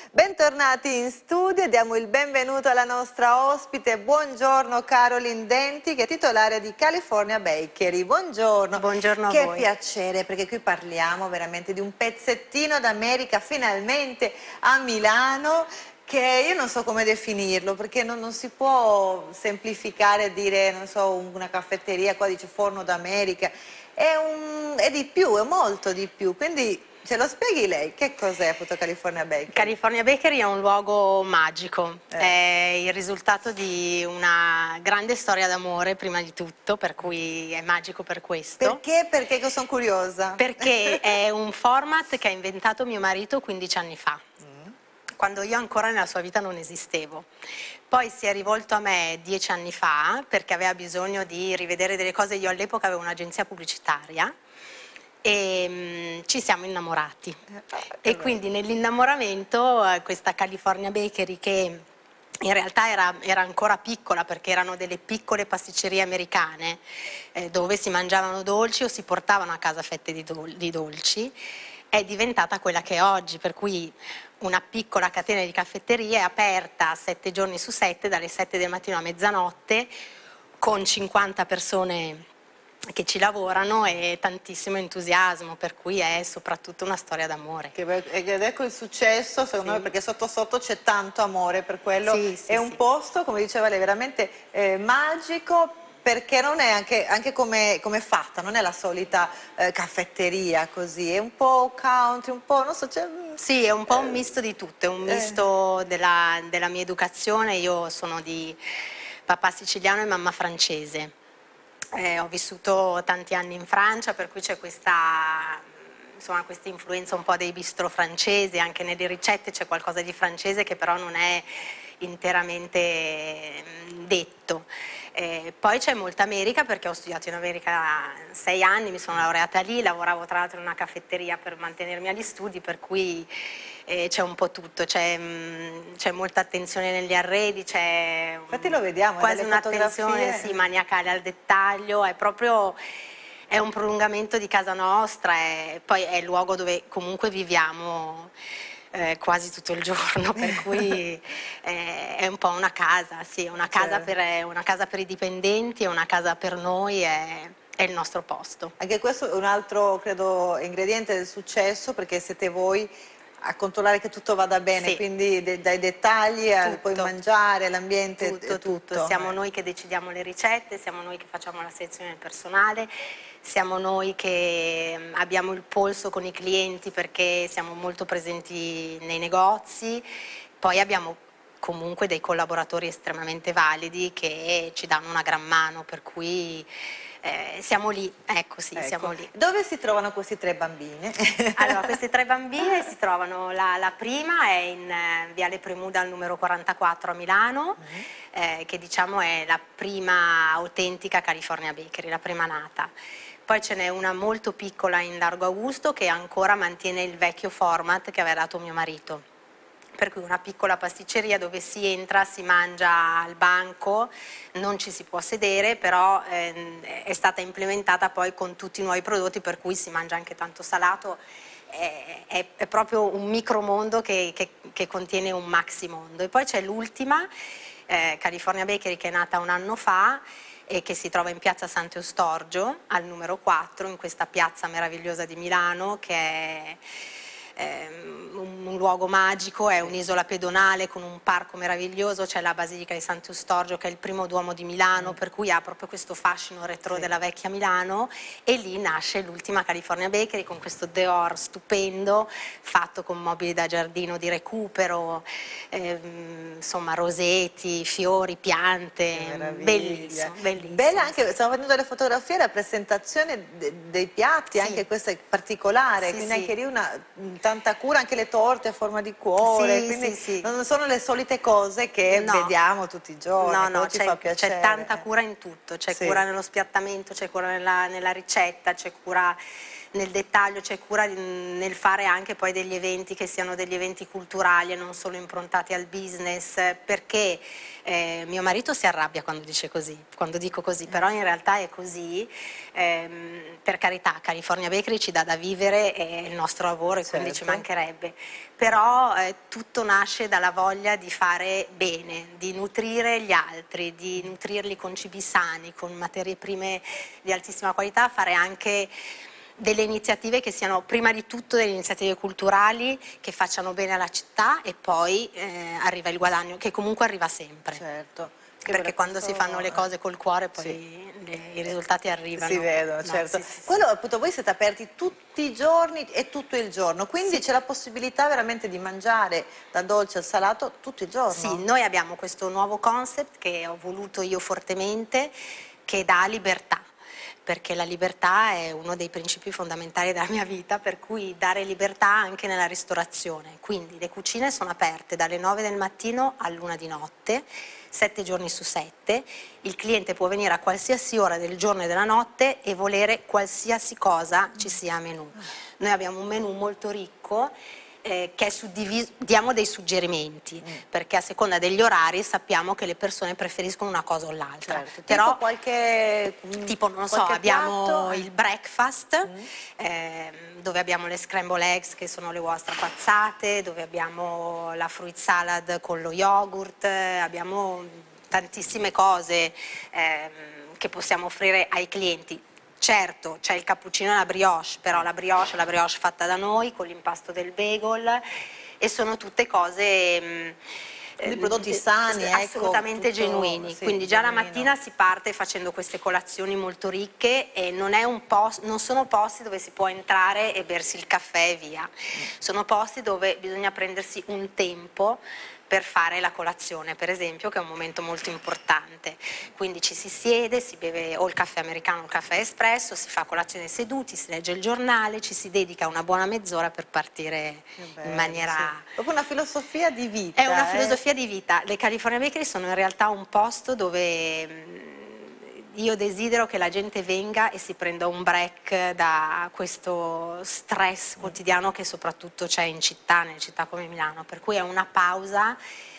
Bentornati in studio e diamo il benvenuto alla nostra ospite. Buongiorno Caroline Denti, che è titolare di California Bakery. Buongiorno. Buongiorno a che voi. piacere, perché qui parliamo veramente di un pezzettino d'America, finalmente a Milano, che io non so come definirlo, perché non si può semplificare e dire, non so, una caffetteria, qua dice Forno d'America, è di più, è molto di più, quindi ce lo spieghi lei, che cos'è appunto California Bakery? California Bakery è un luogo magico, è il risultato di una grande storia d'amore prima di tutto, per cui è magico per questo. Perché? Perché sono curiosa. Perché è un format che ha inventato mio marito 15 anni fa, quando io ancora nella sua vita non esistevo. Poi si è rivolto a me 10 anni fa perché aveva bisogno di rivedere delle cose. Io all'epoca avevo un'agenzia pubblicitaria e ci siamo innamorati. E quindi nell'innamoramento questa California Bakery, che in realtà era ancora piccola perché erano delle piccole pasticcerie americane dove si mangiavano dolci o si portavano a casa fette di dolci, è diventata quella che è oggi, per cui una piccola catena di caffetterie aperta 7 giorni su 7, dalle 7 del mattino a mezzanotte, con 50 persone che ci lavorano e tantissimo entusiasmo, per cui è soprattutto una storia d'amore. Ed ecco il successo, secondo me, perché sotto sotto c'è tanto amore per quello. È un posto, come diceva lei, veramente magico, perché non è anche come è fatta, non è la solita caffetteria così, è un po' country, un po', non so, Sì, è un po' un misto di tutto, è un misto della mia educazione. Io sono di papà siciliano e mamma francese. Ho vissuto tanti anni in Francia, per cui c'è questa influenza un po' dei bistrò francesi, anche nelle ricette c'è qualcosa di francese che però non è interamente detto. Poi c'è molta America, perché ho studiato in America 6 anni, mi sono laureata lì, lavoravo tra l'altro in una caffetteria per mantenermi agli studi, per cui c'è un po' tutto, c'è molta attenzione negli arredi, c'è infatti lo vediamo, quasi un'attenzione maniacale al dettaglio, è un prolungamento di casa nostra, poi è il luogo dove comunque viviamo quasi tutto il giorno, per cui è un po' una casa, sì, una casa per i dipendenti, è una casa per noi, è il nostro posto. Anche questo è un altro, credo, ingrediente del successo, perché siete voi a controllare che tutto vada bene, quindi dai dettagli al poi mangiare, l'ambiente, tutto. Siamo noi che decidiamo le ricette, siamo noi che facciamo la selezione del personale, siamo noi che abbiamo il polso con i clienti perché siamo molto presenti nei negozi, poi abbiamo comunque dei collaboratori estremamente validi che ci danno una gran mano, per cui siamo lì, ecco sì, siamo lì. Dove si trovano questi 3 bambini? Allora, queste 3 bambine si trovano, la prima è in Viale Premuda al numero 44 a Milano, che diciamo è la prima autentica California Bakery, la prima nata. Poi ce n'è una molto piccola in Largo Augusto che ancora mantiene il vecchio format che aveva dato mio marito. Per cui una piccola pasticceria dove si entra, si mangia al banco, non ci si può sedere, però è stata implementata poi con tutti i nuovi prodotti, per cui si mangia anche tanto salato. È proprio un micromondo che contiene un maxi mondo. E poi c'è l'ultima, California Bakery, che è nata un anno fa e che si trova in piazza Sant'Eustorgio, al numero 4, in questa piazza meravigliosa di Milano, che è un luogo magico, è un'isola pedonale con un parco meraviglioso, c'è la Basilica di Sant'Eustorgio che è il primo duomo di Milano, per cui ha proprio questo fascino retro della vecchia Milano, e lì nasce l'ultima California Bakery con questo dehors stupendo fatto con mobili da giardino di recupero, insomma roseti, fiori, piante, bellissimo, bellissimo. Bella anche, stiamo vedendo le fotografie, la presentazione dei piatti, anche questa è particolare, quindi anche lì tanta cura, anche le torte a forma di cuore, quindi non sono le solite cose che vediamo tutti i giorni. No, c'è tanta cura in tutto, c'è cura nello spiattamento, c'è cura nella ricetta, c'è cura nel dettaglio, c'è cura nel fare anche poi degli eventi che siano degli eventi culturali e non solo improntati al business, perché mio marito si arrabbia quando dice così, quando dico così, però in realtà è così. Per carità, California Bakery ci dà da vivere, è il nostro lavoro e quindi ci mancherebbe, però tutto nasce dalla voglia di fare bene, di nutrire gli altri, di nutrirli con cibi sani, con materie prime di altissima qualità, fare anche delle iniziative che siano prima di tutto delle iniziative culturali che facciano bene alla città e poi arriva il guadagno, che comunque arriva sempre. Certo. Perché quando si fanno le cose col cuore poi i risultati arrivano. Si vedono, certo. Quello appunto, voi siete aperti tutti i giorni e tutto il giorno, quindi c'è la possibilità veramente di mangiare da dolce al salato tutto il giorno? Sì, noi abbiamo questo nuovo concept che ho voluto io fortemente, che dà libertà, perché la libertà è uno dei principi fondamentali della mia vita, per cui dare libertà anche nella ristorazione. Quindi le cucine sono aperte dalle 9 del mattino all'1 di notte, 7 giorni su 7, il cliente può venire a qualsiasi ora del giorno e della notte e volere qualsiasi cosa ci sia a menù. Noi abbiamo un menù molto ricco, che è suddiviso, diamo dei suggerimenti, perché a seconda degli orari sappiamo che le persone preferiscono una cosa o l'altra. Certo. Però, tipo non so, abbiamo il breakfast, dove abbiamo le scramble eggs che sono le uova strapazzate, dove abbiamo la fruit salad con lo yogurt, abbiamo tantissime cose che possiamo offrire ai clienti. Certo, c'è il cappuccino e la brioche, però la brioche è la brioche fatta da noi con l'impasto del bagel e sono tutte cose dei prodotti sani, assolutamente tutto, genuini. sì, quindi già genuino. la mattina si parte facendo queste colazioni molto ricche e non sono posti dove si può entrare e bersi il caffè e via. Sono posti dove bisogna prendersi un tempo per fare la colazione, per esempio, che è un momento molto importante. Quindi ci si siede, si beve o il caffè americano o il caffè espresso, si fa colazione seduti, si legge il giornale, ci si dedica una buona mezz'ora per partire in maniera... Sì. Proprio una filosofia di vita. È una filosofia di vita. Le California Bakery sono in realtà un posto dove io desidero che la gente venga e si prenda un break da questo stress quotidiano che soprattutto c'è in città, nelle città come Milano, per cui è una pausa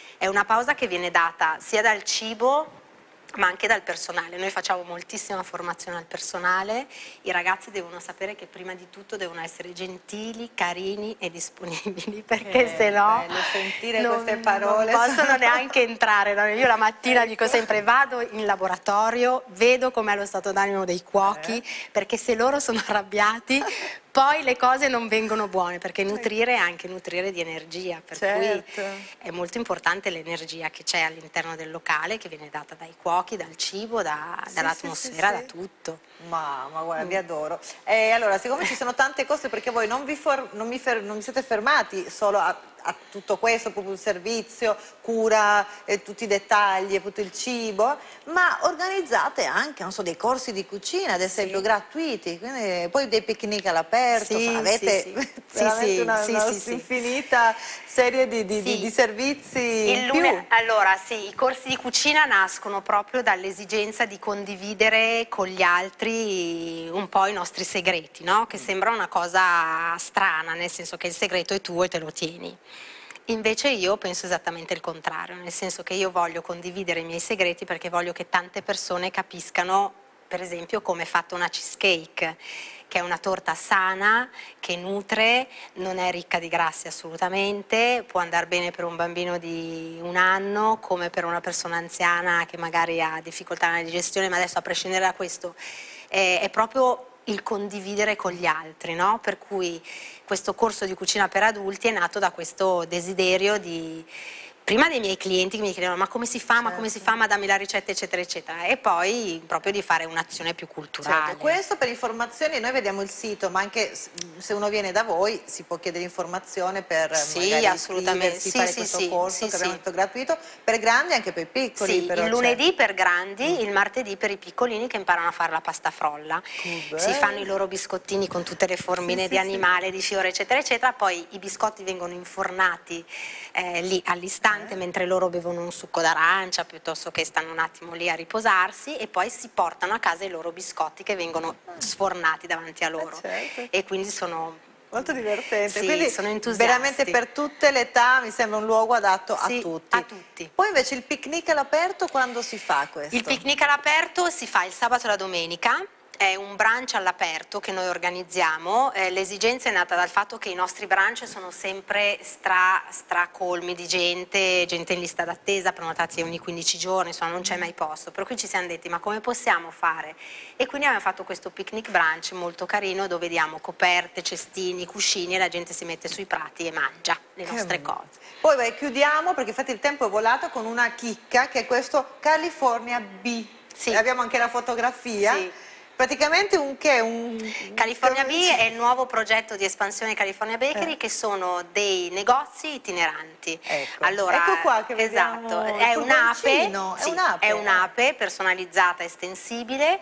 che viene data sia dal cibo ma anche dal personale. Noi facciamo moltissima formazione al personale, i ragazzi devono sapere che prima di tutto devono essere gentili, carini e disponibili, perché se no sentire queste parole non possono neanche entrare. Io la mattina dico sempre vado in laboratorio, vedo com'è lo stato d'animo dei cuochi, perché se loro sono arrabbiati poi le cose non vengono buone, perché nutrire è anche nutrire di energia, per cui è molto importante l'energia che c'è all'interno del locale, che viene data dai cuochi, dal cibo, dall'atmosfera, da tutto. Ma guarda, vi adoro. Allora, siccome ci sono tante cose, perché voi non vi siete fermati solo a tutto questo, proprio il servizio, cura, tutti i dettagli, tutto il cibo, ma organizzate anche, non so, dei corsi di cucina, ad esempio, gratuiti, quindi, poi dei picnic all'aperto, avete veramente una infinita serie di servizi. Allora, sì, i corsi di cucina nascono proprio dall'esigenza di condividere con gli altri un po' i nostri segreti, no? Che sembra una cosa strana, nel senso che il segreto è tuo e te lo tieni. Invece io penso esattamente il contrario, nel senso che io voglio condividere i miei segreti perché voglio che tante persone capiscano, per esempio, come è fatta una cheesecake, che è una torta sana, che nutre, non è ricca di grassi assolutamente, può andare bene per un bambino di 1 anno, come per una persona anziana che magari ha difficoltà nella digestione, ma adesso a prescindere da questo è proprio il condividere con gli altri, no? Per cui questo corso di cucina per adulti è nato da questo desiderio di... prima dei miei clienti che mi chiedevano ma come si fa, ma come si fa, ma dammi la ricetta eccetera eccetera, e poi proprio di fare un'azione più culturale. Questo per informazioni, noi vediamo il sito, ma anche se uno viene da voi si può chiedere informazione per magari assolutamente fare questo corso che abbiamo detto gratuito, per grandi e anche per i piccoli. Sì, il lunedì per grandi, il martedì per i piccolini che imparano a fare la pasta frolla. Si fanno i loro biscottini con tutte le formine di animale, di fiore eccetera eccetera, poi i biscotti vengono infornati lì all'istante ristorante mentre loro bevono un succo d'arancia piuttosto che stanno un attimo lì a riposarsi, e poi si portano a casa i loro biscotti che vengono sfornati davanti a loro. Certo. E quindi sono molto divertente, sì, quindi sono entusiasti. veramente per tutte le età mi sembra un luogo adatto Sì, a tutti. a tutti. Poi invece il picnic all'aperto quando si fa questo? Il picnic all'aperto si fa il sabato e la domenica. È un brunch all'aperto che noi organizziamo. L'esigenza è nata dal fatto che i nostri brunch sono sempre stracolmi di gente in lista d'attesa, prenotati ogni 15 giorni, insomma non c'è mai posto. Per cui ci siamo detti ma come possiamo fare? E quindi abbiamo fatto questo picnic brunch molto carino dove diamo coperte, cestini, cuscini e la gente si mette sui prati e mangia le nostre cose. Poi chiudiamo perché infatti il tempo è volato con una chicca che è questo California B. Sì. Abbiamo anche la fotografia. Sì. Praticamente un California B è il nuovo progetto di espansione California Bakery, che sono dei negozi itineranti. Ecco, Allora, ecco qua che vediamo esatto, il è un'ape, furgoncino, è un'ape personalizzata, estensibile,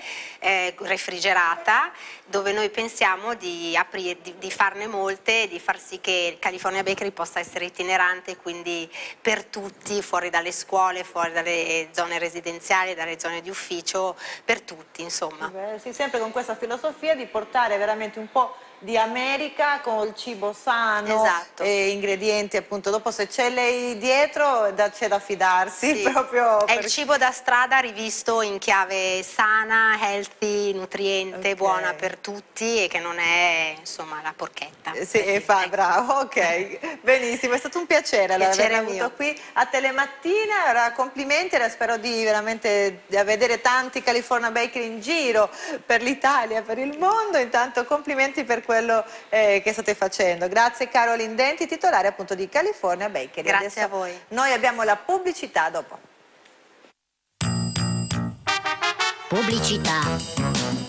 refrigerata, dove noi pensiamo di farne molte e di far sì che California Bakery possa essere itinerante, quindi per tutti, fuori dalle scuole, fuori dalle zone residenziali, dalle zone di ufficio, per tutti insomma. Sì, sempre con questa filosofia di portare veramente un po' di America con il cibo sano, esatto. E ingredienti appunto, dopo se c'è lei dietro c'è da fidarsi, sì. proprio è il cibo da strada rivisto in chiave sana, healthy, nutriente, buona per tutti e che non è insomma la porchetta. Sì, ecco. bravo, ok, benissimo, è stato un piacere averla avuto qui a Telemattina. Ora, complimenti, spero di veramente vedere tanti California Bakery in giro per l'Italia, per il mondo. Intanto complimenti per quello che state facendo. Grazie Caroline Denti, titolare appunto di California Bakery. Grazie Adesso a voi. noi abbiamo la pubblicità dopo. Pubblicità.